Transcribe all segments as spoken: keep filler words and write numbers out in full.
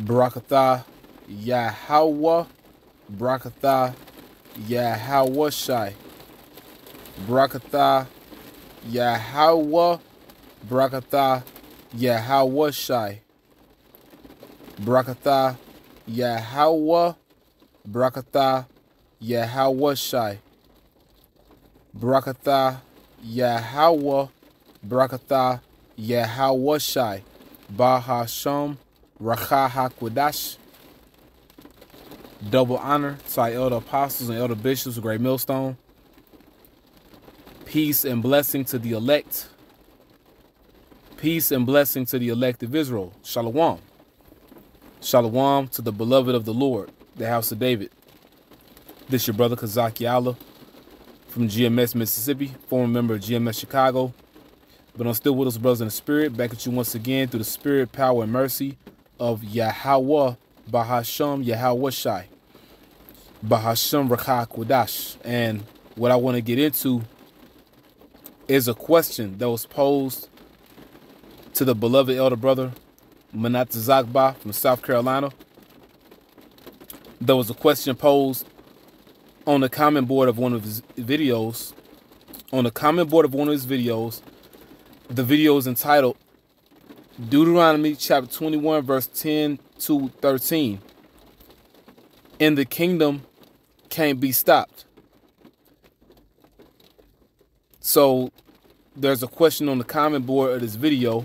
Barakatah Yahweh. Barakatah Yahweh Shai. Barakatah Yahweh. Barakatah Yahweh Shai. Barakatah Yahweh. Barakatah Yahweh Shai. Barakatah Yahweh. Barakatah Yahweh Shai. Bahasham Rakha HaKwadash. Double honor to our elder apostles and elder bishops of Great Millstone. Peace and blessing to the elect. Peace and blessing to the elect of Israel. Shalom. Shalom to the beloved of the Lord, the house of David. This your brother Kazaki Allah from G M S Mississippi, former member of G M S Chicago. But I'm still with us, brothers in the spirit, back at you once again through the spirit, power, and mercy of Yahweh, Bahasham, Yahweh Shai, Bahasham Rakha Kwadash. And what I want to get into is a question that was posed to the beloved elder brother, Manat Zagba from South Carolina. There was a question posed on the comment board of one of his videos. On the comment board of one of his videos, the video is entitled Deuteronomy chapter twenty-one, verse ten to thirteen. And the kingdom can't be stopped. So there's a question on the comment board of this video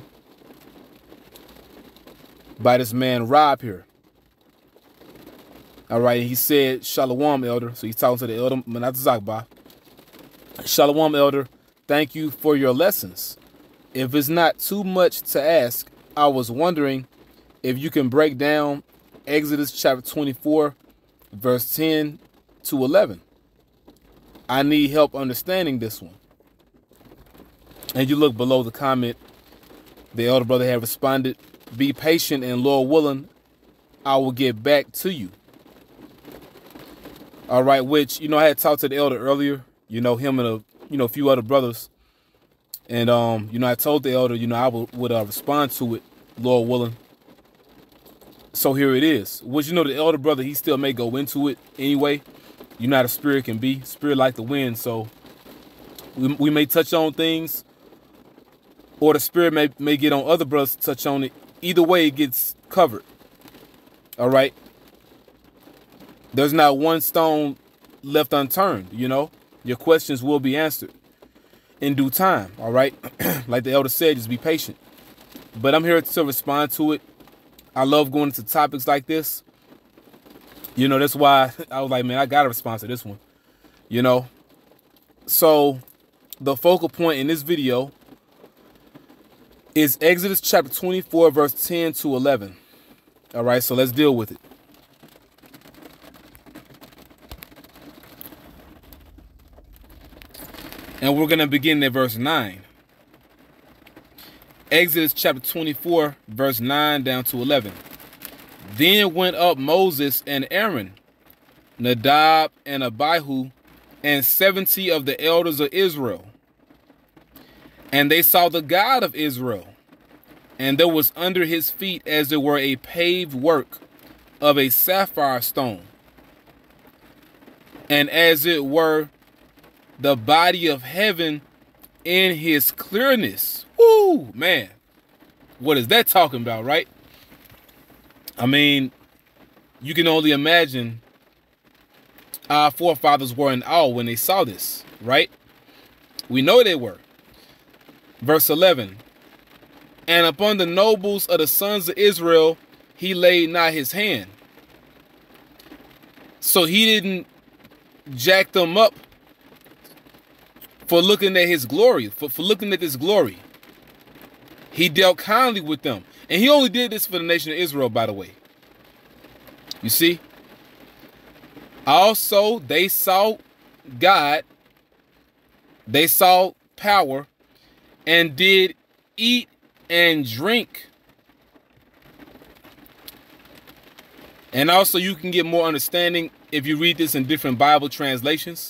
by this man Rob here. All right, he said, Shalom, elder. So he's talking to the elder Manat Zagba. Shalom, elder. Thank you for your lessons. If it's not too much to ask, I was wondering if you can break down Exodus chapter twenty-four, verse ten to eleven. I need help understanding this one. And you look below the comment, the elder brother had responded, be patient and Lord willing, I will get back to you. All right, which, you know, I had talked to the elder earlier, you know, him and a, you know, a few other brothers. And, um, you know, I told the elder, you know, I would, would uh, respond to it, Lord willing. So here it is. Which, you know, the elder brother, he still may go into it anyway. You know how the spirit can be. Spirit like the wind. So we, we may touch on things, or the spirit may, may get on other brothers to touch on it. Either way, it gets covered. All right. There's not one stone left unturned, you know. Your questions will be answered in due time, all right? Like the elder said, just be patient. But I'm here to respond to it. I love going into topics like this. You know, that's why I was like, man, I got to respond to this one, you know? So the focal point in this video is Exodus chapter twenty-four, verse ten to eleven. All right, so let's deal with it. And we're going to begin at verse nine. Exodus chapter twenty-four, verse nine down to eleven. Then went up Moses and Aaron, Nadab and Abihu, and seventy of the elders of Israel. And they saw the God of Israel, and there was under his feet as it were a paved work of a sapphire stone, and as it were the body of heaven in his clearness. Woo, man. What is that talking about, right? I mean, you can only imagine our forefathers were in awe when they saw this, right? We know they were. Verse eleven. And upon the nobles of the sons of Israel, he laid not his hand. So he didn't jack them up for looking at his glory, for, for looking at this glory. He dealt kindly with them. And he only did this for the nation of Israel, by the way. You see? Also, they saw God. They saw power and did eat and drink. And also, you can get more understanding if you read this in different Bible translations.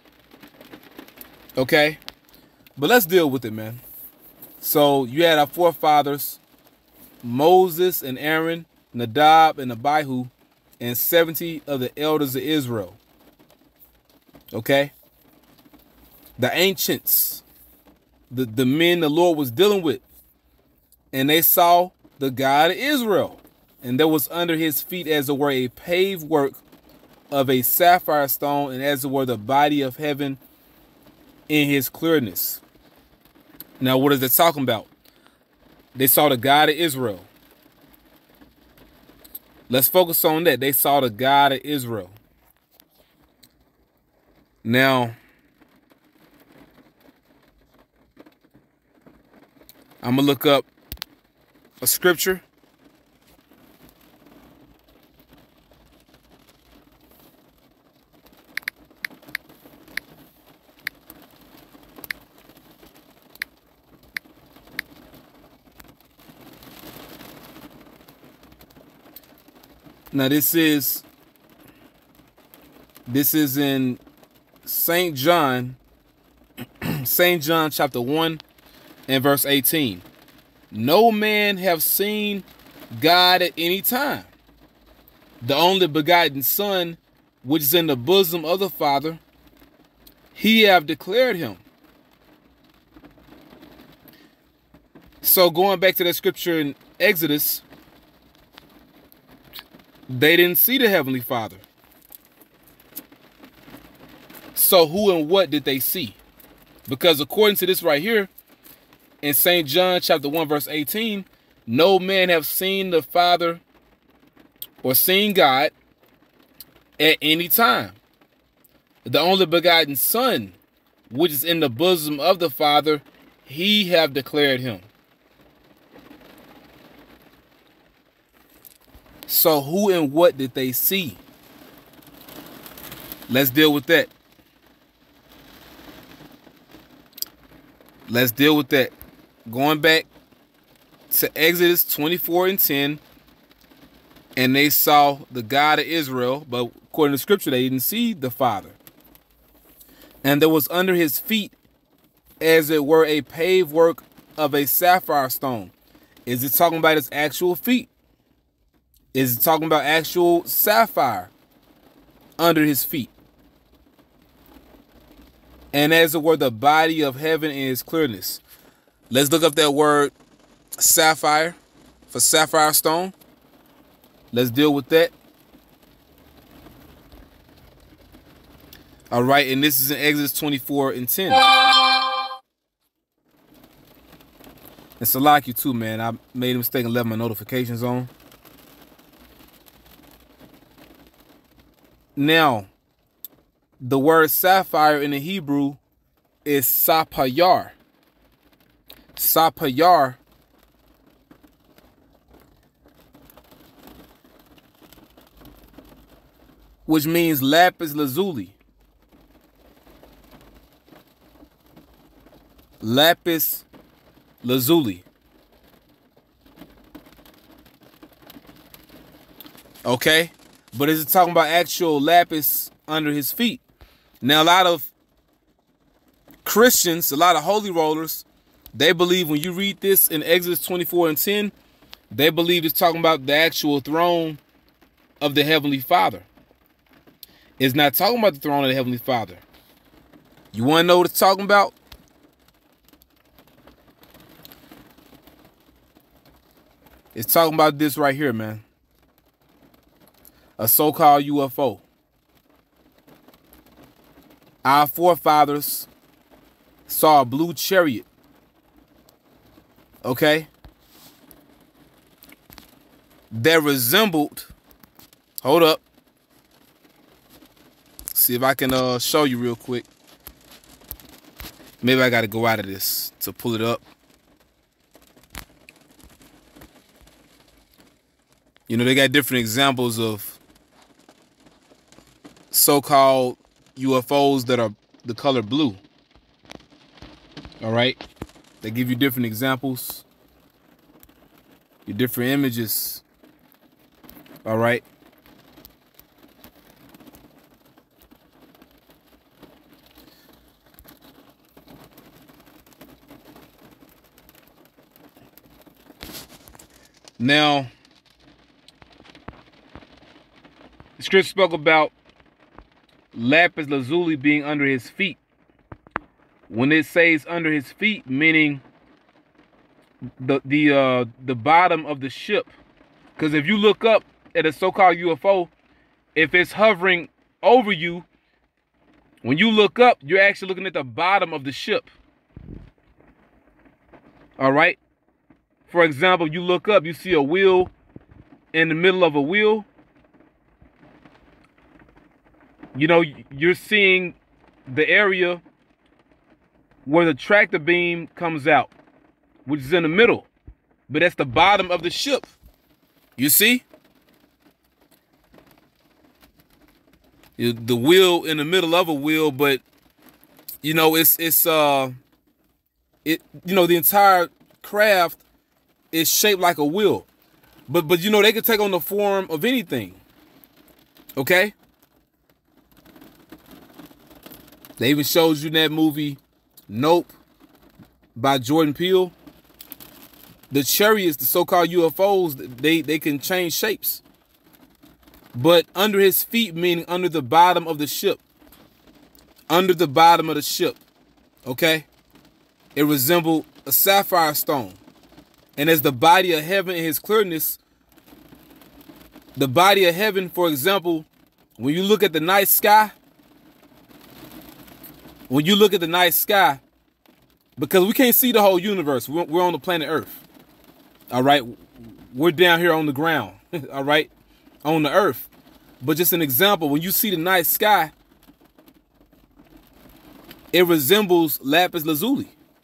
Okay? But let's deal with it, man. So you had our forefathers, Moses and Aaron, Nadab, and Abihu, and seventy of the elders of Israel. Okay? The ancients, the, the men the Lord was dealing with, and they saw the God of Israel, and there was under his feet as it were a paved work of a sapphire stone, and as it were the body of heaven in his clearness. Now, what is it talking about? They saw the God of Israel. Let's focus on that. They saw the God of Israel. Now, I'm going to look up a scripture. Now this is this is in Saint John, Saint John chapter one and verse eighteen. No man have seen God at any time. The only begotten Son, which is in the bosom of the Father, he have declared him. So going back to that scripture in Exodus, they didn't see the Heavenly Father. So who and what did they see? Because according to this right here, in Saint John chapter one verse eighteen, no man have seen the Father or seen God at any time. The only begotten Son, which is in the bosom of the Father, he have declared him. So who and what did they see? Let's deal with that. Let's deal with that. Going back to Exodus twenty-four and ten, and they saw the God of Israel, but according to scripture, they didn't see the Father. And there was under his feet, as it were, a paved work of a sapphire stone. Is it talking about his actual feet? Is it talking about actual sapphire under his feet? And as it were, the body of heaven in his clearness. Let's look up that word sapphire for sapphire stone. Let's deal with that. All right, and this is in Exodus twenty-four and ten. It's a like you too, man. I made a mistake and left my notifications on. Now, the word sapphire in the Hebrew is sapphire. Sapphire which means lapis lazuli. Lapis lazuli. Okay? But is it talking about actual lapis under his feet? Now, a lot of Christians, a lot of holy rollers, they believe when you read this in Exodus twenty-four and ten, they believe it's talking about the actual throne of the Heavenly Father. It's not talking about the throne of the Heavenly Father. You want to know what it's talking about? It's talking about this right here, man. A so-called U F O. Our forefathers saw a blue chariot. Okay? That resembled, hold up. See if I can uh, show you real quick. Maybe I got to go out of this to pull it up. You know, they got different examples of so-called U F Os that are the color blue. All right? They give you different examples. Your different images. All right? Now, scripture spoke about lapis lazuli being under his feet. When it says under his feet, meaning the the uh, the bottom of the ship. Because if you look up at a so-called U F O, if it's hovering over you, when you look up, you're actually looking at the bottom of the ship. All right. For example, you look up, you see a wheel in the middle of a wheel. You know, you're seeing the area where the tractor beam comes out, which is in the middle, but that's the bottom of the ship. You see? The wheel in the middle of a wheel, but you know, it's it's uh it you know, the entire craft is shaped like a wheel. But but you know, they can take on the form of anything. Okay? They even shows you in that movie Nope by Jordan Peele. The chariots, the so-called U F Os, they, they can change shapes. But under his feet, meaning under the bottom of the ship. Under the bottom of the ship. Okay? It resembled a sapphire stone. And as the body of heaven in his clearness, the body of heaven, for example, when you look at the night sky, when you look at the night sky, because we can't see the whole universe. We're, we're on the planet Earth. All right? We're down here on the ground. All right? On the earth. But just an example, when you see the night sky, it resembles lapis lazuli.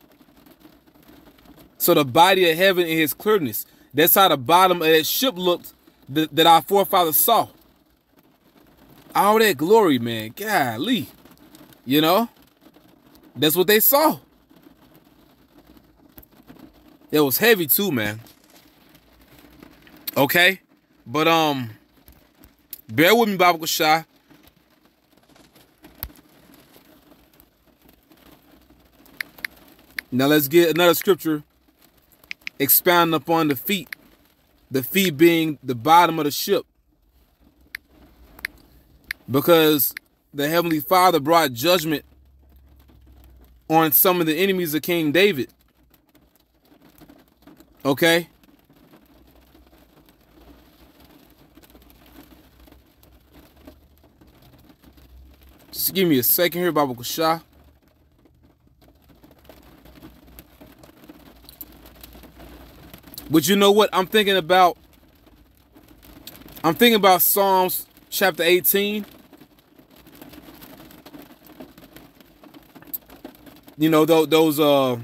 So the body of heaven in his clearness, that's how the bottom of that ship looked that, that our forefathers saw. All that glory, man. Golly. You know? That's what they saw. It was heavy too, man. Okay? But, um... bear with me, Baba Kashai. Now let's get another scripture expounding upon the feet. The feet being the bottom of the ship. Because the Heavenly Father brought judgment on some of the enemies of King David. Okay? Just give me a second here, Baba Kashai. But you know what? I'm thinking about, I'm thinking about Psalms chapter eighteen. You know, those, those, uh,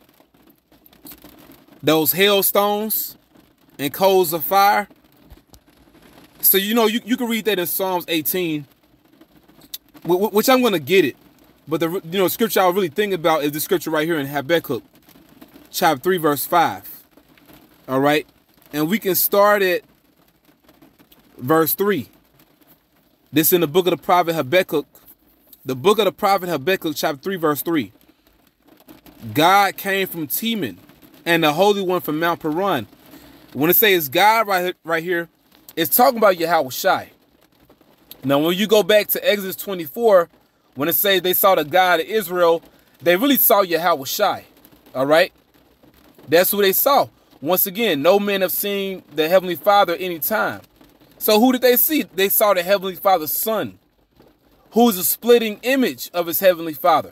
those hailstones and coals of fire. So, you know, you, you can read that in Psalms eighteen. Which I'm going to get it. But the you know scripture I was really thinking about is the scripture right here in Habakkuk, chapter three, verse five. All right. And we can start at verse three. This in the book of the prophet Habakkuk. The book of the prophet Habakkuk, chapter three, verse three. God came from Teman, and the Holy One from Mount Paran. When it says God right, right here, it's talking about Yahweh Shai. Now, when you go back to Exodus twenty-four, when it says they saw the God of Israel, they really saw Yahweh Shai. All right? That's who they saw. Once again, no men have seen the Heavenly Father any time. So who did they see? They saw the Heavenly Father's Son, who is a splitting image of his Heavenly Father.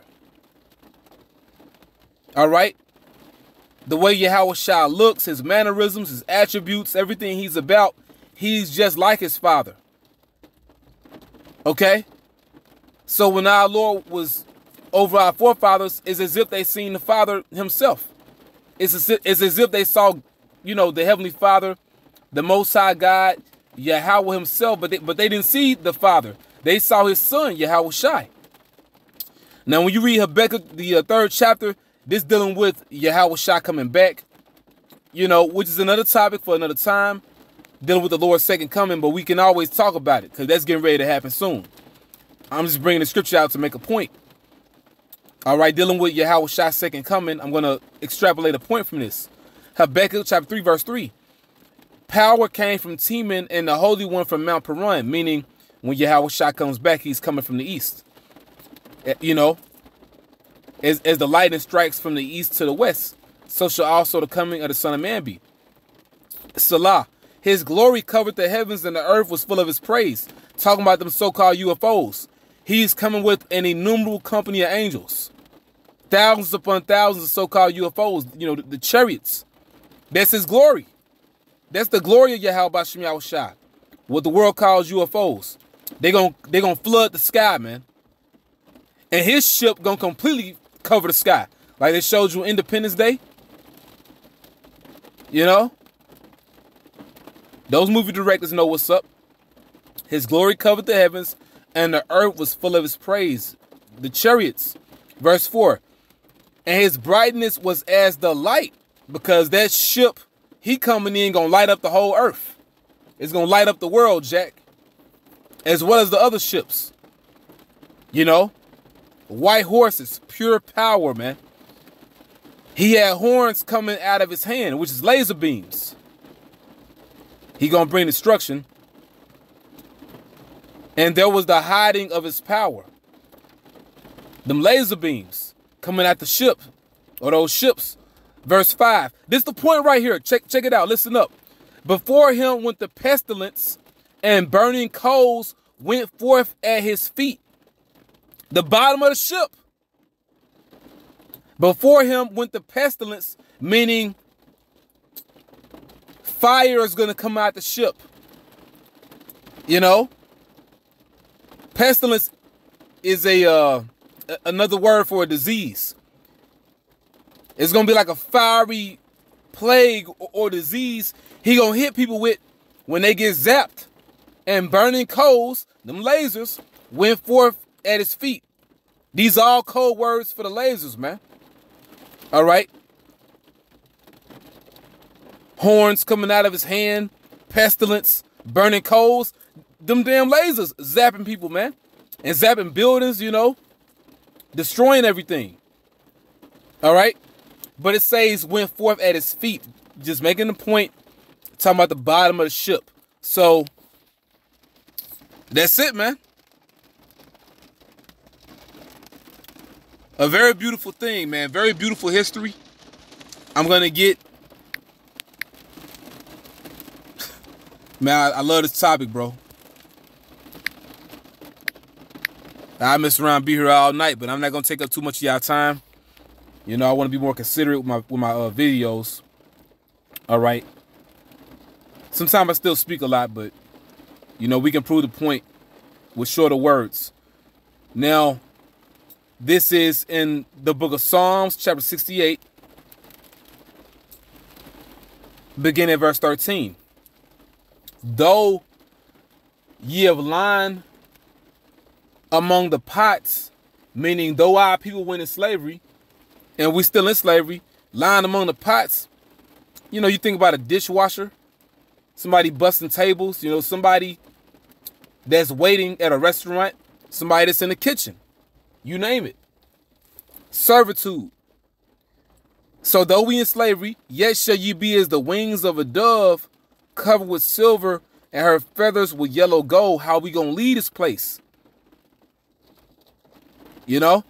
All right? The way Yahweh Shai looks, his mannerisms, his attributes, everything he's about, he's just like his Father. Okay? So when our Lord was over our forefathers, it's as if they seen the Father himself. It's as if, it's as if they saw, you know, the Heavenly Father, the Most High God, Yahweh himself, but they, but they didn't see the Father. They saw his Son, Yahweh Shai. Now, when you read Habakkuk, the uh, third chapter, this dealing with Yahweh Shai coming back, you know, which is another topic for another time, dealing with the Lord's second coming, but we can always talk about it because that's getting ready to happen soon. I'm just bringing the scripture out to make a point. All right, dealing with Yahweh Shai's second coming, I'm going to extrapolate a point from this. Habakkuk chapter three, verse three. Power came from Teman and the Holy One from Mount Paran, meaning when Yahweh Shai comes back, he's coming from the east. You know, as, as the lightning strikes from the east to the west, so shall also the coming of the Son of Man be. Salah, his glory covered the heavens and the earth was full of his praise. Talking about them so-called U F Os. He's coming with an innumerable company of angels. Thousands upon thousands of so-called U F Os, you know, the, the chariots. That's his glory. That's the glory of Yahweh B'Shem Yahweh Shai. What the world calls U F Os. They're going they gonna flood the sky, man. And his ship going to completely cover the sky. Like they showed you Independence Day. You know? Those movie directors know what's up. His glory covered the heavens, and the earth was full of his praise. The chariots. Verse four. And his brightness was as the light, because that ship, he coming in, going to light up the whole earth. It's going to light up the world, Jack. As well as the other ships. You know? White horses, pure power, man. He had horns coming out of his hand, which is laser beams. He going to bring destruction. And there was the hiding of his power. Them laser beams coming at the ship, or those ships. Verse five. This is the point right here. Check, check it out. Listen up. Before him went the pestilence, and burning coals went forth at his feet. The bottom of the ship. Before him went the pestilence, meaning fire is going to come out the ship. You know? Pestilence is a uh, another word for a disease. It's going to be like a fiery plague or, or disease he going to hit people with when they get zapped. And burning coals, them lasers, went forth at his feet. These are all code words for the lasers, man. All right. Horns coming out of his hand, pestilence, burning coals, them damn lasers zapping people, man. And zapping buildings, you know, destroying everything. All right. But it says went forth at his feet, just making the point, talking about the bottom of the ship. So that's it, man. A very beautiful thing, man. Very beautiful history. I'm going to get... Man, I, I love this topic, bro. I mess around, be here all night, but I'm not going to take up too much of y'all time. You know, I want to be more considerate with my, with my uh, videos. All right. Sometimes I still speak a lot, but, you know, we can prove the point with shorter words. Now... This is in the book of Psalms, chapter sixty-eight, beginning at verse thirteen. Though ye have lying among the pots, meaning though our people went in slavery, and we still in slavery, lying among the pots, you know, you think about a dishwasher, somebody busting tables, you know, somebody that's waiting at a restaurant, somebody that's in the kitchen. You name it. Servitude. So though we in slavery, yet shall ye be as the wings of a dove, covered with silver, and her feathers with yellow gold. How we gonna leave this place? You know?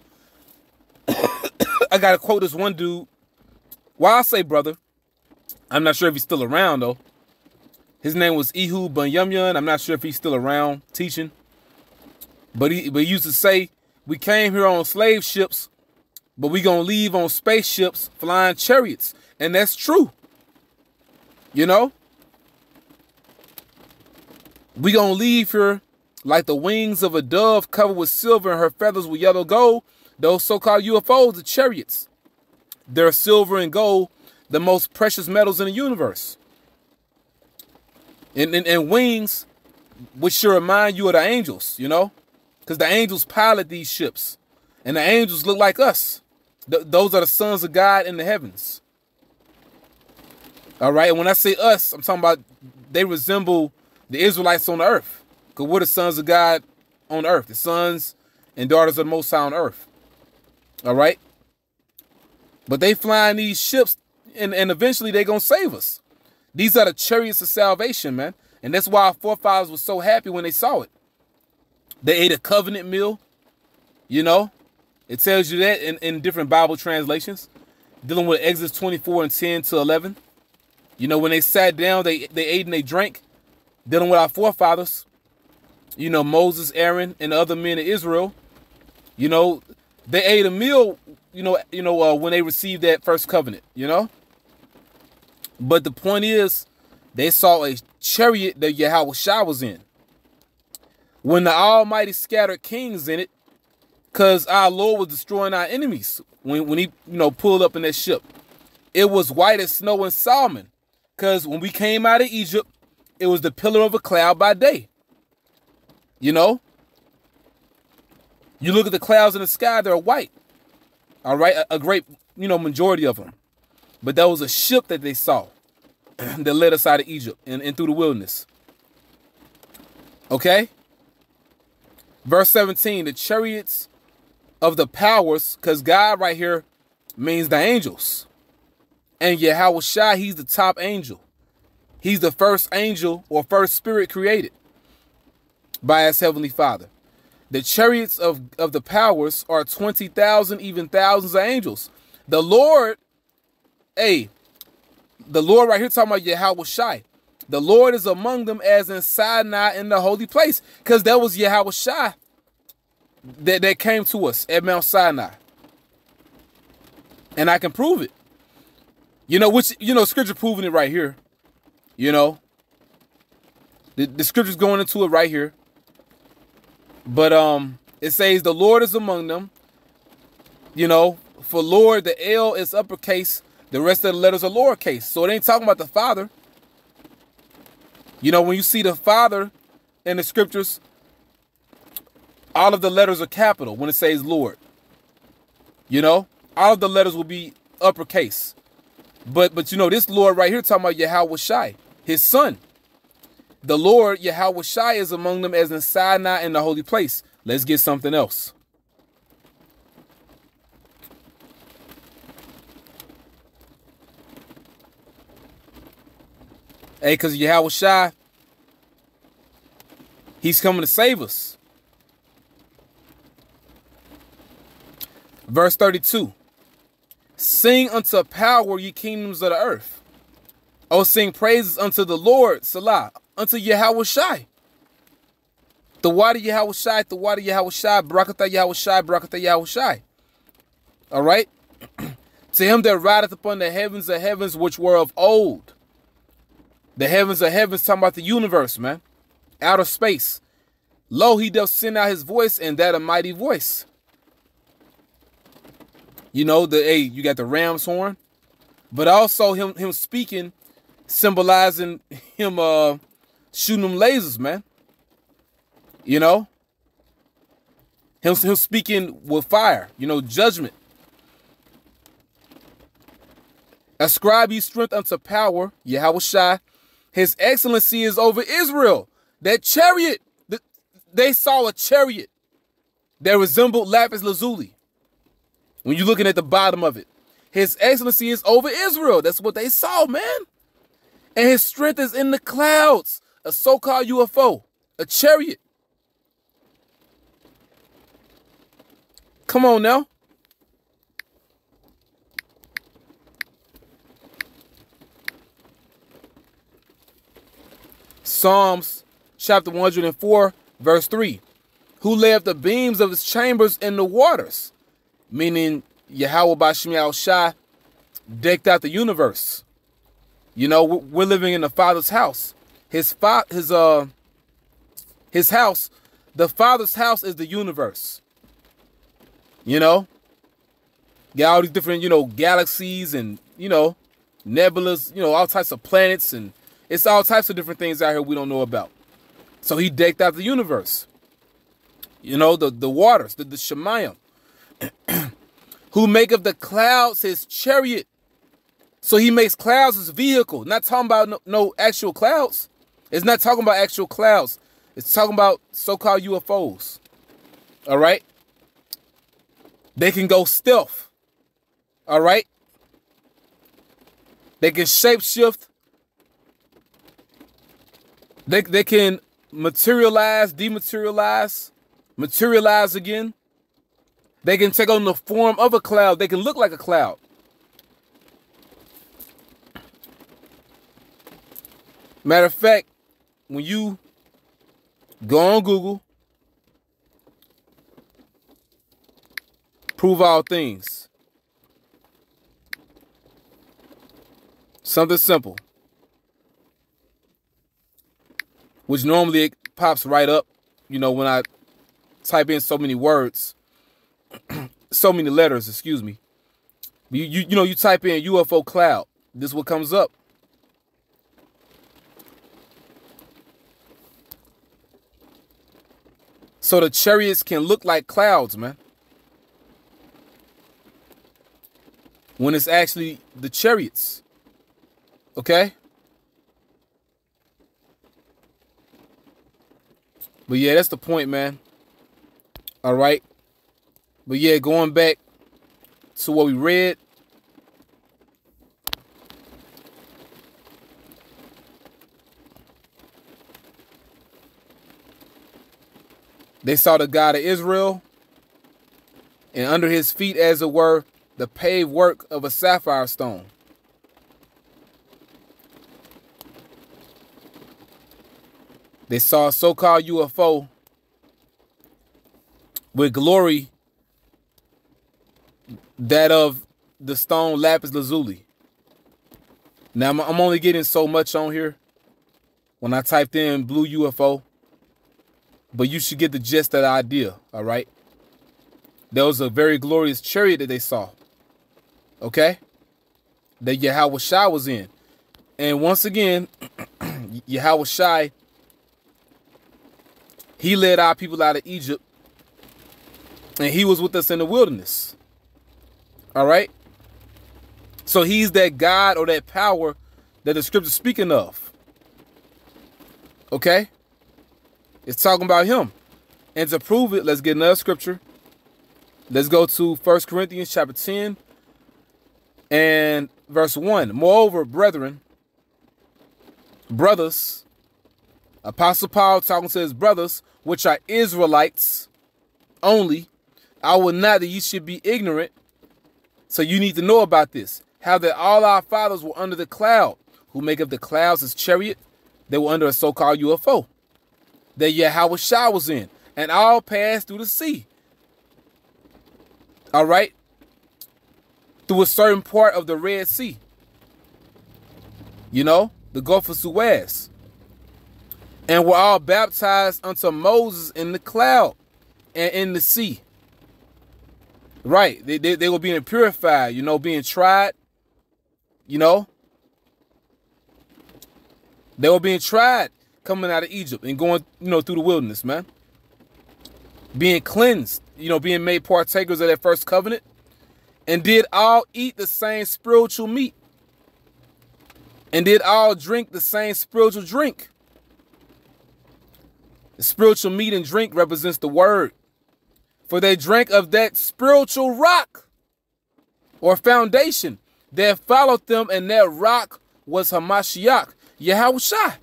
I gotta quote this one dude. Why I say brother, I'm not sure if he's still around though. His name was Ehud Ben-Yumyun. I'm not sure if he's still around teaching. But he, but he used to say, we came here on slave ships, but we gonna leave on spaceships flying chariots. And that's true. You know? We gonna leave here like the wings of a dove covered with silver and her feathers with yellow gold. Those so-called U F Os, the chariots. They're silver and gold, the most precious metals in the universe. And, and, and wings, which should remind you of the angels, you know? Because the angels pilot these ships. And the angels look like us. Th those are the sons of God in the heavens. All right? And when I say us, I'm talking about they resemble the Israelites on the earth. Because we're the sons of God on earth. The sons and daughters of the Most High on earth. All right? But they flying these ships, and, and eventually they're going to save us. These are the chariots of salvation, man. And that's why our forefathers were so happy when they saw it. They ate a covenant meal. You know, it tells you that in, in different Bible translations, dealing with Exodus twenty-four and ten to eleven. You know, when they sat down, they, they ate and they drank, dealing with our forefathers, you know, Moses, Aaron, and the other men of Israel. You know, they ate a meal, you know, you know, uh, when they received that first covenant, you know. But the point is, they saw a chariot that Yahushua was in. When the Almighty scattered kings in it, because our Lord was destroying our enemies when, when he, you know, pulled up in that ship. It was white as snow in Solomon. Because when we came out of Egypt, it was the pillar of a cloud by day. You know? You look at the clouds in the sky, they're white. All right? A, a great, you know, majority of them. But that was a ship that they saw that led us out of Egypt and, and through the wilderness. Okay? Verse seventeen, the chariots of the powers, because God right here means the angels. And Yahushua, he's the top angel. He's the first angel or first spirit created by his heavenly Father. The chariots of, of the powers are twenty thousand, even thousands of angels. The Lord, hey, the Lord right here talking about Yahushua. The Lord is among them as in Sinai in the holy place. Because that was Yahushua that, that came to us at Mount Sinai. And I can prove it. You know, which, you know, scripture proving it right here. You know, the, the scripture's going into it right here. But um, it says the Lord is among them. You know, for Lord, the L is uppercase. The rest of the letters are lowercase. So it ain't talking about the Father. You know, when you see the Father in the scriptures, all of the letters are capital when it says Lord. You know, all of the letters will be uppercase. But, but you know, this Lord right here talking about Yahushua, his son. The Lord, Yahushua, is among them as in Sinai in the holy place. Let's get something else. Hey, because Yahushua, he's coming to save us. Verse thirty-two. Sing unto power, ye kingdoms of the earth. Oh, sing praises unto the Lord, Salah, unto Yahushua. The water Yahushua, the water Yahushua, Barakatah Yahushua, Barakatah Yahushua. All right? To him that rideth upon the heavens of heavens, which were of old. The heavens of heavens, talking about the universe, man. Outer space. Lo, he doth send out his voice, and that a mighty voice. You know, the hey, you got the ram's horn, but also him him speaking, symbolizing him uh shooting them lasers, man. You know, him him speaking with fire. You know, judgment. Ascribe ye strength unto power, Yahushua. His excellency is over Israel. That chariot, the, they saw a chariot that resembled lapis lazuli. When you're looking at the bottom of it, his excellency is over Israel. That's what they saw, man. And his strength is in the clouds. A so-called U F O, a chariot. Come on now. Psalms chapter one hundred four, verse three. Who lay up the beams of his chambers in the waters? Meaning Yahweh Bashem Yahushua decked out the universe. You know, we're living in the Father's house. His fa his uh his house, the Father's house is the universe. You know, got all these different, you know, galaxies and, you know, nebulas, you know, all types of planets, and it's all types of different things out here we don't know about. So he decked out the universe. You know, the the waters, the, the Shemayim. Who make of the clouds his chariot. So he makes clouds his vehicle. Not talking about no, no actual clouds. It's not talking about actual clouds. It's talking about so-called U F Os. All right. They can go stealth. All right. They can shapeshift. They, they can materialize, dematerialize. materialize again. They can take on the form of a cloud. They can look like a cloud. Matter of fact, when you go on Google, prove all things. Something simple. Which normally it pops right up, you know, when I type in so many words, so many letters, excuse me. You, you, you know, you type in U F O cloud. This is what comes up. So the chariots can look like clouds, man. When it's actually the chariots. Okay? But yeah, that's the point, man. All right. But yeah, going back to what we read. They saw the God of Israel, and under his feet, as it were, the paved work of a sapphire stone. They saw a so-called U F O with glory that of the stone lapis lazuli. Now, I'm, I'm only getting so much on here when I typed in blue U F O, but you should get the gist of the idea, all right? There was a very glorious chariot that they saw, okay? That Yahweh Shai was in. And once again, Yahweh Shai, he led our people out of Egypt, and he was with us in the wilderness. All right? So he's that God or that power that the scripture's speaking of. Okay? It's talking about him. And to prove it, let's get another scripture. Let's go to First Corinthians chapter ten and verse one. Moreover, brethren, brothers, Apostle Paul talking to his brothers, which are Israelites only, I will not that ye should be ignorant. So you need to know about this. How that all our fathers were under the cloud, who make up the clouds as chariot. They were under a so-called U F O that Yahweh Shai was in, and all passed through the sea. All right? Through a certain part of the Red Sea. You know, the Gulf of Suez. And were all baptized unto Moses in the cloud and in the sea. Right. They, they, they were being purified, you know, being tried. You know. They were being tried coming out of Egypt and going, you know, through the wilderness, man. Being cleansed, you know, being made partakers of that first covenant. And did all eat the same spiritual meat. And did all drink the same spiritual drink. The spiritual meat and drink represents the word. For they drank of that spiritual rock or foundation that followed them, and that rock was Hamashiach, Yahweh Shai.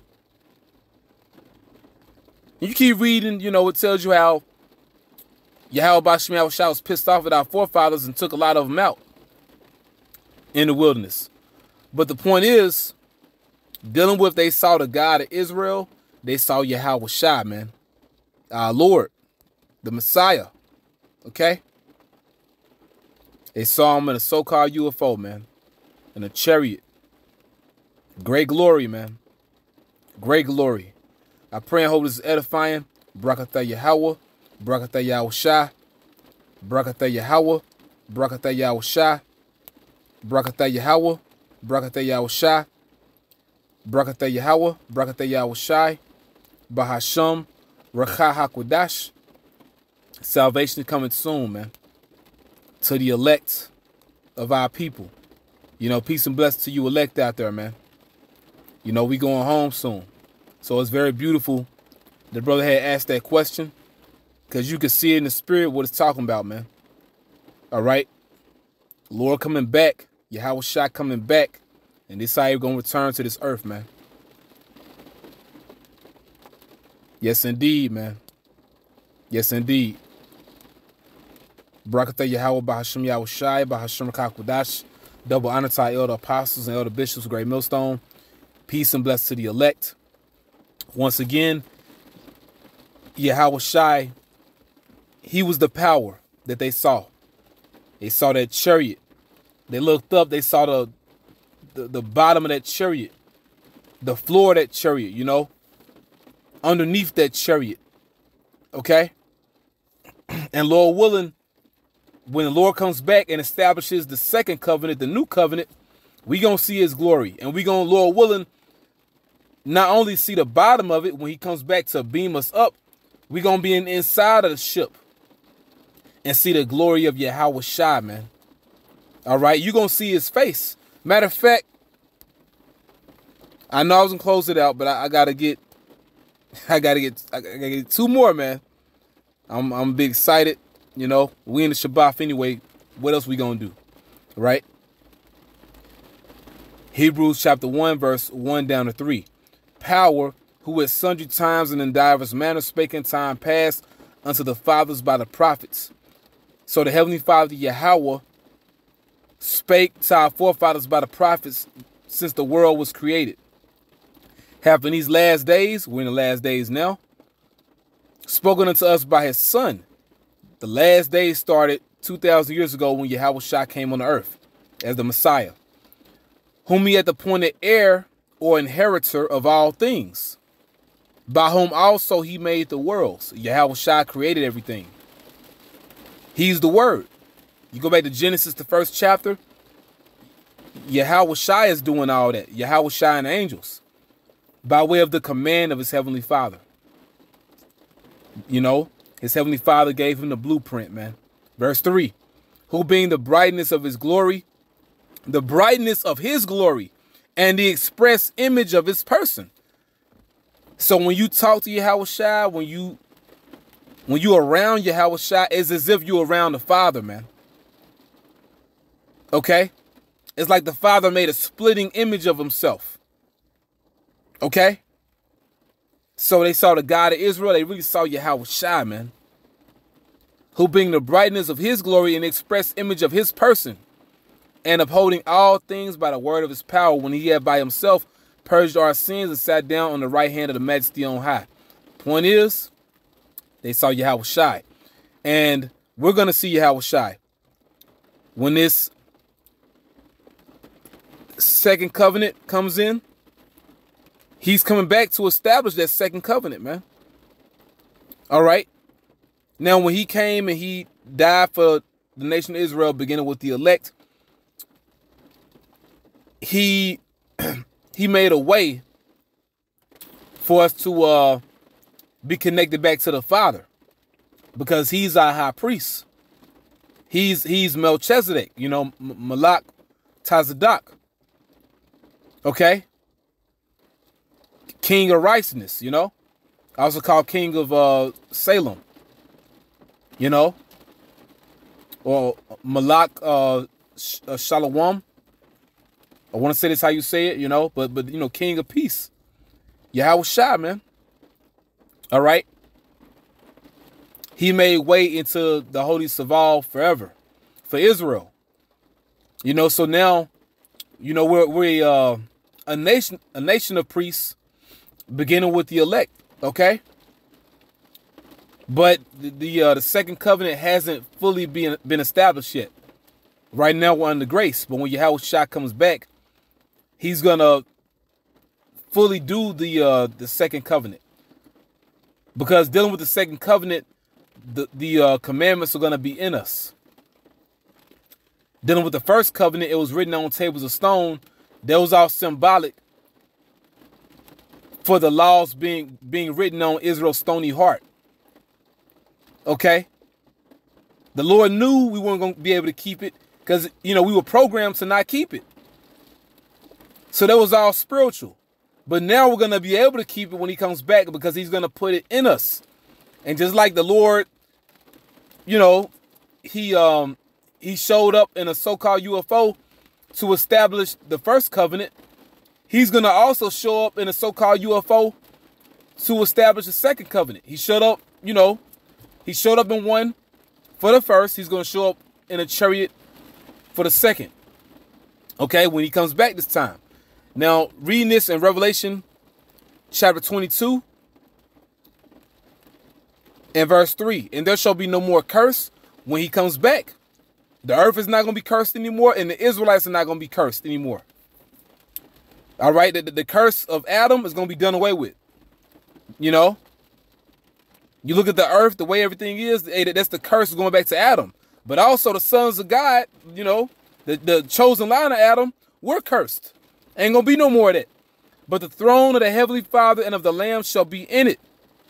You keep reading, you know, it tells you how Yahweh Bashim Yahweh Shai was pissed off at our forefathers and took a lot of them out in the wilderness. But the point is, dealing with they saw the God of Israel, they saw Yahweh Shai, man. Our Lord, the Messiah. Okay? They saw him in a so-called U F O, man. In a chariot. Great glory, man. Great glory. I pray and hope this is edifying. Barakatah Yahweh. Barakatah Yahweh Shai. Barakatah Yahweh. Barakatah Yahweh Shai. Barakatah Yahweh. Barakatah Yahweh Shai. Barakatah Yahweh. Barakatah Yahweh Shai. Bahasham. Rakha HaKodash. Salvation is coming soon, man. To the elect of our people. You know, peace and blessings to you elect out there, man. You know, we going home soon. So it's very beautiful. The brother had asked that question. Because you can see it in the spirit what it's talking about, man. All right. Lord coming back. Yahweh Shai coming back. And this how you're going to return to this earth, man. Yes, indeed, man. Yes, indeed. Barakatah Yahweh Bahashim Yahweh Shai Bahashim Kakwadash. Double honor to our elder apostles and elder bishops, Great Millstone. Peace and bless to the elect. Once again, Yahweh Shai, he was the power that they saw. They saw that chariot. They looked up, they saw the, the, the bottom of that chariot. The floor of that chariot, you know. Underneath that chariot. Okay? And Lord willing, when the Lord comes back and establishes the second covenant, the new covenant, we going to see his glory. And we going to, Lord willing, not only see the bottom of it when he comes back to beam us up, we going to be in the inside of the ship and see the glory of Yahweh Shai, man. All right? You're going to see his face. Matter of fact, I know I was going to close it out, but I, I got to get, I got to get, I got to get two more, man. I'm, I'm big excited. You know, we in the Shabbat anyway. What else we going to do? Right? Hebrews chapter one, verse one down to three. Power, who at sundry times and in divers manners spake in time past unto the fathers by the prophets. So the heavenly Father Yahweh spake to our forefathers by the prophets since the world was created. Have in these last days, we're in the last days now, spoken unto us by his Son. The last days started two thousand years ago when Yahweh Shai came on the earth as the Messiah, whom he had appointed heir or inheritor of all things, by whom also he made the worlds. Yahweh Shai created everything. He's the Word. You go back to Genesis, the first chapter, Yahweh Shai is doing all that. Yahweh Shai and the angels, by way of the command of his heavenly Father. You know, his heavenly Father gave him the blueprint, man. Verse three, who being the brightness of his glory, the brightness of his glory, and the express image of his person. So when you talk to Yahweh Shai, when you when you around Yahweh Shai, it's as if you're around the Father, man. Okay? It's like the Father made a splitting image of himself. Okay? So they saw the God of Israel. They really saw Yahweh Shai, man. Who being the brightness of his glory and the express image of his person, and upholding all things by the word of his power, when he had by himself purged our sins and sat down on the right hand of the majesty on high. Point is, they saw Yahweh Shai. And we're going to see Yahweh Shai when this second covenant comes in. He's coming back to establish that second covenant, man. All right. Now, when he came and he died for the nation of Israel, beginning with the elect, he he made a way for us to uh, be connected back to the Father, because he's our high priest. He's he's Melchizedek, you know, M Malak Tazadok. Okay. King of righteousness, you know, also called King of uh, Salem, you know, or Malak uh, Sh uh, Shalom. I want to say this how you say it, you know, but, but you know, King of peace. Yahweh Shai, man. All right. He made way into the Holy Saval forever for Israel. You know, so now, you know, we're, we're uh, a nation, a nation of priests, beginning with the elect, okay? But the the, uh, the second covenant hasn't fully been been established yet. Right now we're under grace, but when Yahweh Shai comes back, he's gonna fully do the uh, the second covenant. Because dealing with the second covenant, the the uh, commandments are gonna be in us. Dealing with the first covenant, it was written on tables of stone. That was all symbolic for the laws being being written on Israel's stony heart. Okay? The Lord knew we weren't going to be able to keep it because, you know, we were programmed to not keep it. So that was all spiritual. But now we're going to be able to keep it when he comes back, because he's going to put it in us. And just like the Lord, you know, he um he showed up in a so-called U F O to establish the first covenant, he's going to also show up in a so-called U F O to establish the second covenant. He showed up, you know, He showed up in one for the first. He's going to show up in a chariot for the second. Okay, when he comes back this time. Now, reading this in Revelation chapter twenty-two and verse three. And there shall be no more curse when he comes back. The earth is not going to be cursed anymore, and the Israelites are not going to be cursed anymore. All right, the, the, the curse of Adam is going to be done away with. You know, you look at the earth, the way everything is, that's the curse going back to Adam. But also the sons of God, you know, the, the chosen line of Adam, were cursed. Ain't going to be no more of that. But the throne of the heavenly Father and of the Lamb shall be in it.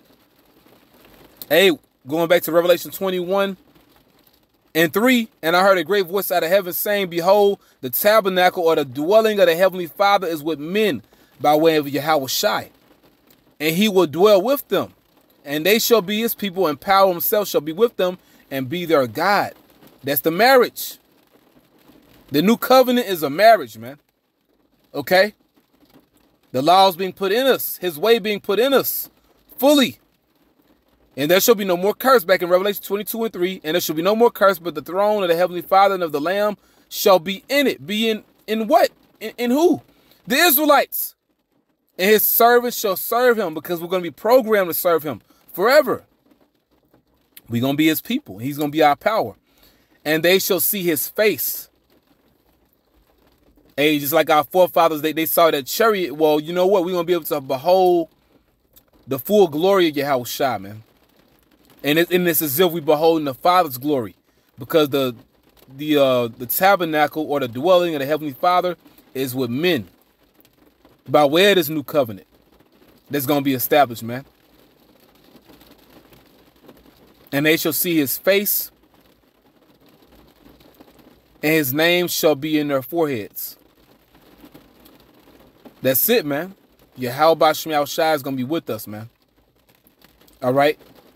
Hey, going back to Revelation twenty-one and three, and I heard a great voice out of heaven saying, behold, the tabernacle or the dwelling of the heavenly Father is with men by way of Yahweh Shai. And he will dwell with them. And they shall be his people, and power himself shall be with them and be their God. That's the marriage. The new covenant is a marriage, man. Okay? The laws being put in us. His way being put in us. Fully. And there shall be no more curse, back in Revelation twenty-two and three. And there shall be no more curse, but the throne of the heavenly Father and of the Lamb shall be in it. Be in, in what? In, in who? The Israelites. And his servants shall serve him, because we're going to be programmed to serve him forever. We're going to be his people. He's going to be our power. And they shall see his face. Hey, just like our forefathers, they, they saw that chariot. Well, you know what? We're going to be able to behold the full glory of Yahweh Shai, man. And, it, and it's as if we beholding the Father's glory. Because the, the, uh, the tabernacle or the dwelling of the Heavenly Father is with men. By way of this new covenant that's going to be established, man. And they shall see his face, and his name shall be in their foreheads. That's it, man. Yahweh Shem Shai is going to be with us, man. All right.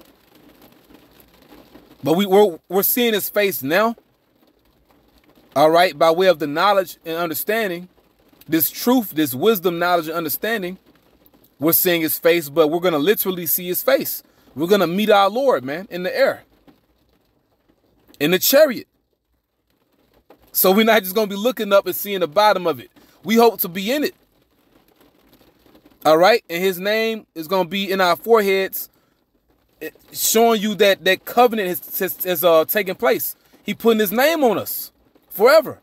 But we, we're, we're seeing his face now. All right. By way of the knowledge and understanding. This truth, this wisdom, knowledge, and understanding, we're seeing his face, but we're going to literally see his face. We're going to meet our Lord, man, in the air. In the chariot. So we're not just going to be looking up and seeing the bottom of it. We hope to be in it. All right? And his name is going to be in our foreheads, showing you that that covenant has, has, has uh, taken place. He putting his name on us forever.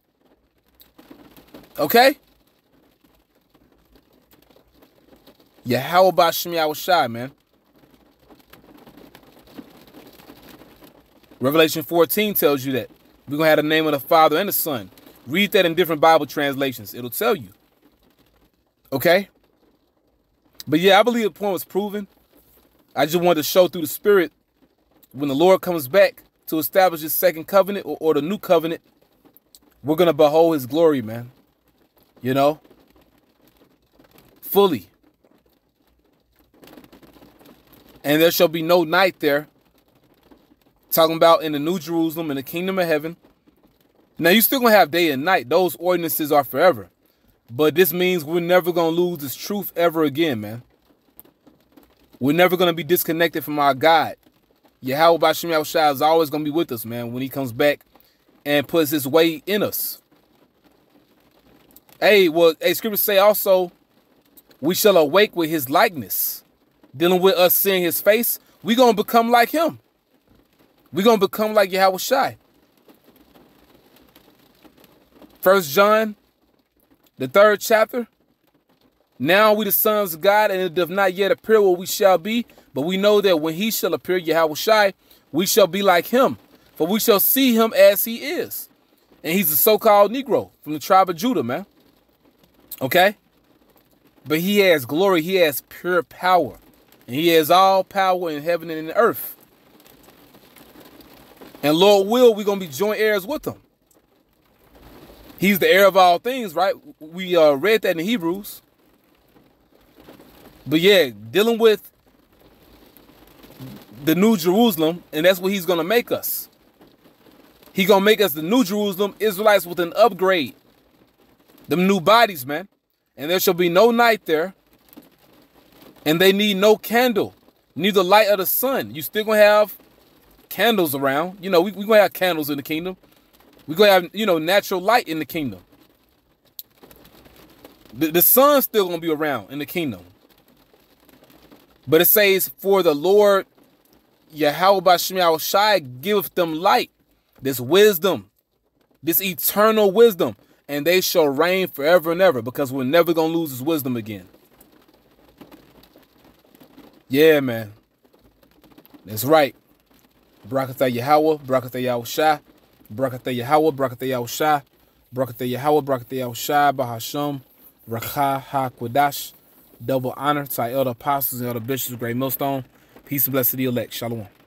Okay? Yahweh B'Shem Yahweh Shai, man. Revelation fourteen tells you that. We're going to have the name of the Father and the Son. Read that in different Bible translations. It'll tell you. Okay? But yeah, I believe the point was proven. I just wanted to show through the Spirit when the Lord comes back to establish his second covenant or, or the new covenant, we're going to behold his glory, man. You know, fully. And there shall be no night there. Talking about in the New Jerusalem, in the kingdom of heaven. Now, you're still going to have day and night. Those ordinances are forever. But this means we're never going to lose this truth ever again, man. We're never going to be disconnected from our God. Yahweh B'Shem Yahweh Shai is always going to be with us, man, when he comes back and puts his way in us. Hey, well, hey, scriptures say also, we shall awake with his likeness. Dealing with us seeing his face, we're going to become like him. We're going to become like Yahweh Shai. First John, the third chapter. Now we the sons of God, and it doth not yet appear what we shall be, but we know that when he shall appear, Yahweh Shai, we shall be like him, for we shall see him as he is. And he's a so-called Negro from the tribe of Judah, man. Okay? But he has glory. He has pure power. And he has all power in heaven and in the earth. And Lord will, we're going to be joint heirs with him. He's the heir of all things, right? We uh, read that in Hebrews. But yeah, dealing with the New Jerusalem, and that's what he's going to make us. He's going to make us the New Jerusalem, Israelites with an upgrade. Them new bodies, man. And there shall be no night there. And they need no candle, neither light of the sun. You still going to have candles around. You know, we we gonna have candles in the kingdom. We gonna have, you know, natural light in the kingdom. The, the sun's still gonna be around in the kingdom. But it says, for the Lord Yahweh B'Shem Yahushai giveth them light, this wisdom, this eternal wisdom, and they shall reign forever and ever, because we're never gonna lose this wisdom again. Yeah, man. That's right. Barakatah Yahweh, Barakatah Yahushai, Barakatah Yahweh, Barakatah Yahushai, Barakatah Yahweh, Barakatah Yahushai, Bahasham, Rakha HaKwadash. Double honor to our elder apostles and elder bishops, great millstone. Peace and blessed to the elect. Shalom.